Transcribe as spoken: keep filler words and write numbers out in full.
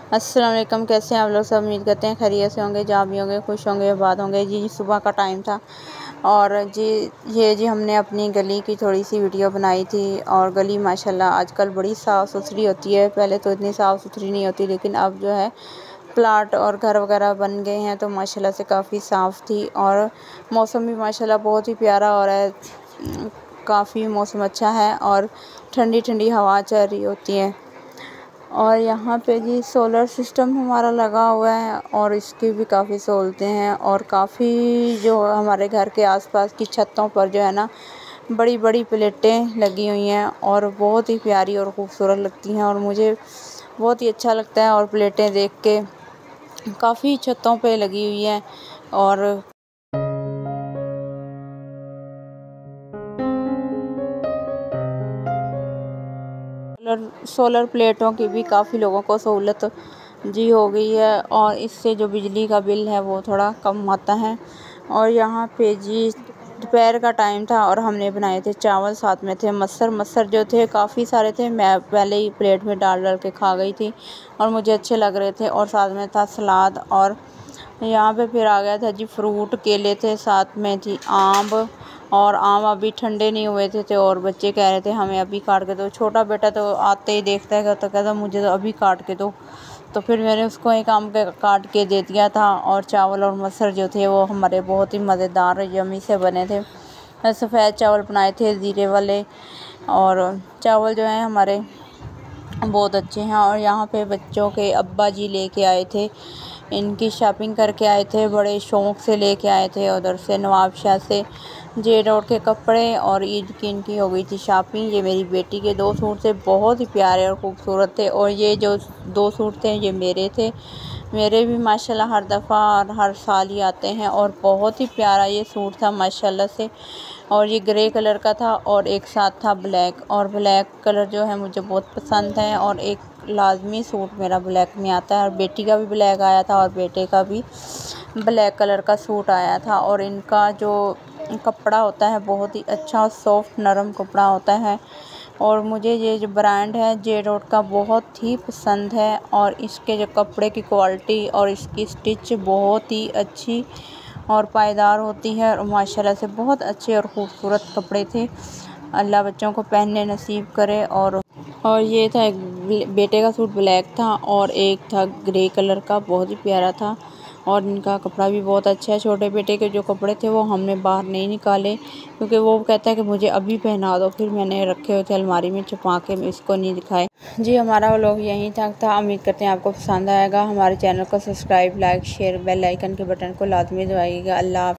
अस्सलाम वालेकुम। कैसे हैं आप लोग? सब उम्मीद करते हैं खैरियत से होंगे, जहाँ भी होंगे खुश होंगे, आबाद होंगे। जी सुबह का टाइम था और जी ये जी हमने अपनी गली की थोड़ी सी वीडियो बनाई थी। और गली माशाल्लाह आजकल बड़ी साफ़ सुथरी होती है, पहले तो इतनी साफ़ सुथरी नहीं होती, लेकिन अब जो है प्लाट और घर वगैरह बन गए हैं तो माशाल्लाह से काफ़ी साफ़ थी। और मौसम भी माशाल्लाह बहुत ही प्यारा हो रहा है, काफ़ी मौसम अच्छा है और ठंडी ठंडी हवा चल रही होती है। और यहाँ पे जी सोलर सिस्टम हमारा लगा हुआ है और इसकी भी काफ़ी सहूलतें हैं। और काफ़ी जो हमारे घर के आसपास की छतों पर जो है ना बड़ी बड़ी प्लेटें लगी हुई हैं और बहुत ही प्यारी और ख़ूबसूरत लगती हैं और मुझे बहुत ही अच्छा लगता है। और प्लेटें देख के काफ़ी छतों पे लगी हुई हैं और सोलर सोलर प्लेटों की भी काफ़ी लोगों को सहूलत जी हो गई है और इससे जो बिजली का बिल है वो थोड़ा कम आता है। और यहाँ पे जी दोपहर का टाइम था और हमने बनाए थे चावल, साथ में थे मसर मसर जो थे काफ़ी सारे थे, मैं पहले ही प्लेट में डाल डाल के खा गई थी और मुझे अच्छे लग रहे थे। और साथ में था सलाद और यहाँ पे फिर आ गया था जी फ्रूट, केले थे, साथ में थी आम। और आम अभी ठंडे नहीं हुए थे, थे और बच्चे कह रहे थे हमें अभी काट के दो। छोटा बेटा तो आते ही देखता है तो कहता मुझे तो अभी काट के दो, तो फिर मैंने उसको एक आम के काट के दे दिया था। और चावल और मसर जो थे वो हमारे बहुत ही मज़ेदार यम्मी से बने थे। सफ़ेद चावल बनाए थे ज़ीरे वाले और चावल जो हैं हमारे बहुत अच्छे हैं। और यहाँ पे बच्चों के अब्बा जी लेके आए थे, इनकी शॉपिंग करके आए थे, बड़े शौक़ से लेके आए थे उधर से नवाबशाह से जे रोड के कपड़े। और ईद की इनकी हो गई थी शॉपिंग। ये मेरी बेटी के दो सूट थे, बहुत ही प्यारे और ख़ूबसूरत थे। और ये जो दो सूट थे ये मेरे थे, मेरे भी माशाल्लाह हर दफ़ा और हर साल ही आते हैं। और बहुत ही प्यारा ये सूट था माशाल्लाह से। और ये ग्रे कलर का था और एक साथ था ब्लैक, और ब्लैक कलर जो है मुझे बहुत पसंद है और एक लाजमी सूट मेरा ब्लैक में आता है। और बेटी का भी ब्लैक आया था और बेटे का भी ब्लैक कलर का सूट आया था। और इनका जो कपड़ा होता है बहुत ही अच्छा और सॉफ्ट नरम कपड़ा होता है। और मुझे ये जो ब्रांड है जे रोड का बहुत ही पसंद है और इसके जो कपड़े की क्वालिटी और इसकी स्टिच बहुत ही अच्छी और पायदार होती है और माशाल्लाह से बहुत अच्छे और ख़ूबसूरत कपड़े थे। अल्लाह बच्चों को पहनने नसीब करे। और और ये था एक बेटे का सूट ब्लैक था और एक था ग्रे कलर का, बहुत ही प्यारा था और इनका कपड़ा भी बहुत अच्छा है। छोटे बेटे के जो कपड़े थे वो हमने बाहर नहीं निकाले क्योंकि वो कहता है कि मुझे अभी पहना दो, फिर मैंने रखे हुए थे अलमारी में छुपा के, इसको नहीं दिखाए। जी हमारा व्लॉग यहीं तक था, उम्मीद करते हैं आपको पसंद आएगा। हमारे चैनल को subscribe, like, share, bell icon के बटन को लाजमी दबाइएगा। अल्लाह।